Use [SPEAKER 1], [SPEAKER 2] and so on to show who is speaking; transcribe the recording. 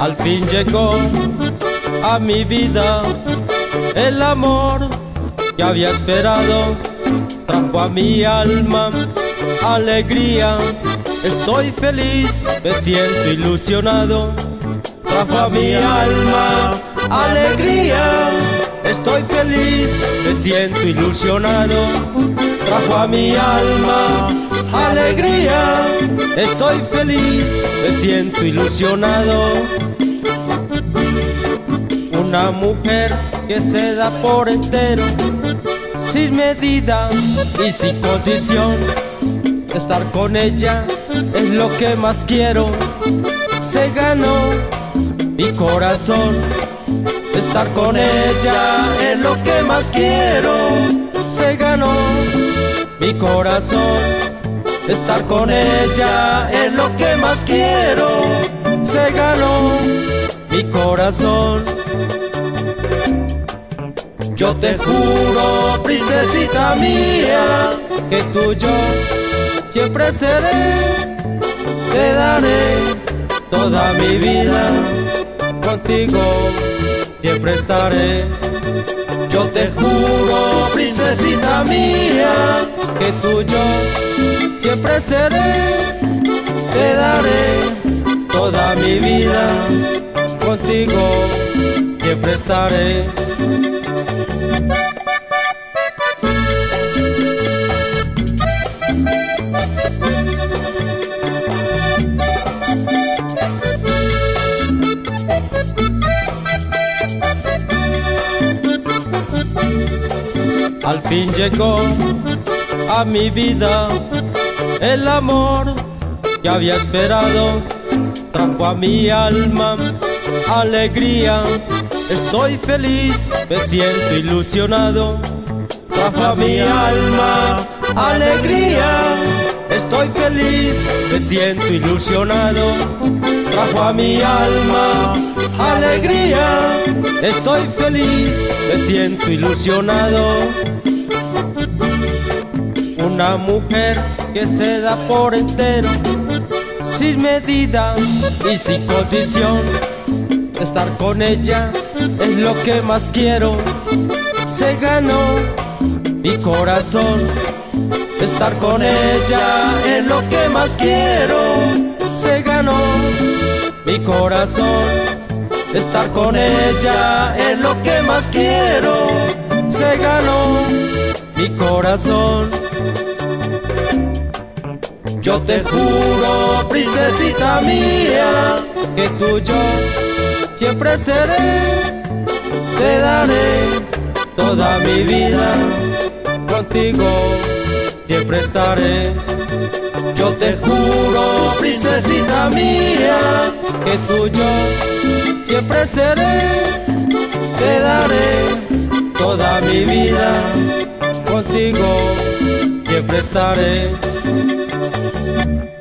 [SPEAKER 1] Al fin llegó a mi vida el amor que había esperado, trajo a mi alma alegría. Estoy feliz, me siento ilusionado. Trajo a mi alma alegría. Estoy feliz, me siento ilusionado. Trajo a mi alma alegría. Estoy feliz, me siento ilusionado. Una mujer que se da por entero, sin medida y sin condición. Estar con ella es lo que más quiero. Se ganó mi corazón. Estar con ella es lo que más quiero. Se ganó mi corazón. Estar con ella es lo que más quiero. Se ganó mi corazón. Yo te juro, princesita mía, que tuyo siempre seré. Te daré toda mi vida, contigo siempre estaré. Yo te juro, princesita mía, que tuyo siempre seré. Te daré toda mi vida, contigo siempre estaré. Al fin llegó a mi vida el amor que había esperado, trajo a mi alma alegría. Estoy feliz, me siento ilusionado. Trajo a mi alma alegría. Estoy feliz, me siento ilusionado. Trajo a mi alma alegría. Estoy feliz, me siento ilusionado. Una mujer que se da por entero, sin medida y sin condición. Estar con ella es lo que más quiero. Se ganó mi corazón. Estar con ella es lo que más quiero. Se ganó mi corazón. Estar con ella es lo que más quiero. Se ganó mi corazón. Yo te juro, princesita mía, que tuyo siempre seré. Te daré toda mi vida, contigo siempre estaré. Yo te juro, princesita mía, que tuyo siempre seré. Te daré toda mi vida, contigo siempre estaré.